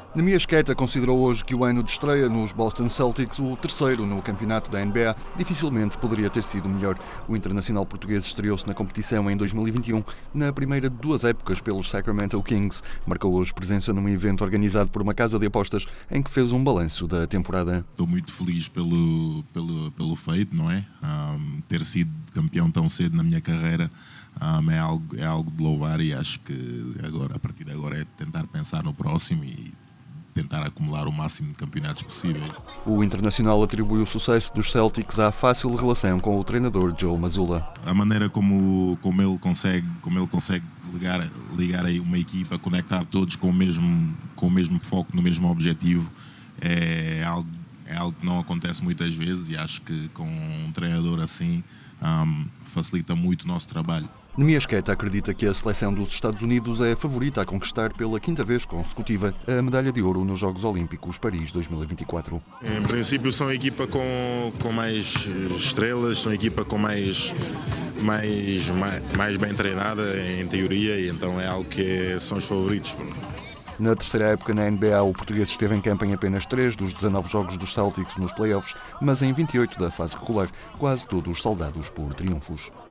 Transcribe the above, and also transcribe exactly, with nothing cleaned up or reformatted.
Nemias Queta considerou hoje que o ano de estreia nos Boston Celtics, o terceiro no campeonato da N B A, dificilmente poderia ter sido melhor. O internacional português estreou-se na competição em dois mil e vinte e um, na primeira de duas épocas pelos Sacramento Kings. Marcou hoje presença num evento organizado por uma casa de apostas em que fez um balanço da temporada. Estou muito feliz pelo, pelo, pelo feito, não é? Um, ter sido campeão tão cedo na minha carreira um, é, algo, é algo de louvar e acho que agora, a partir de agora é tentar pensar no próximo e tentar acumular o máximo de campeonatos possíveis. O internacional atribui o sucesso dos Celtics à fácil relação com o treinador Joe Mazzulla. A maneira como, como ele consegue, como ele consegue ligar, ligar aí uma equipa, conectar todos com o mesmo, com o mesmo foco, no mesmo objetivo, é algo, é algo que não acontece muitas vezes e acho que com um treinador assim um, facilita muito o nosso trabalho. Nemias Queta acredita que a seleção dos Estados Unidos é a favorita a conquistar pela quinta vez consecutiva a medalha de ouro nos Jogos Olímpicos Paris dois mil e vinte e quatro. Em princípio são a equipa com, com mais estrelas, são a equipa com mais, mais, mais, mais bem treinada em teoria e então é algo que são os favoritos. Na terceira época na N B A, o português esteve em campo em apenas três dos dezanove jogos dos Celtics nos playoffs, mas em vinte e oito da fase regular, quase todos saldados por triunfos.